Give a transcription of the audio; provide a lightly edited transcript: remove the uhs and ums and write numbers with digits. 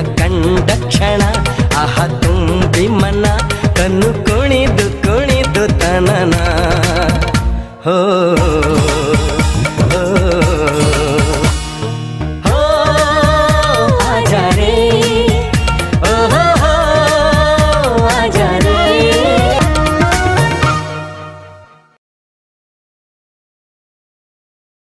ಕಂಡ ಕ್ಷಣ ಆಹ ತುಂಬಿ ಮನ ಕಣ್ಣು ಕುಣಿದು ಕುಣಿದು ತನನ ಹೋ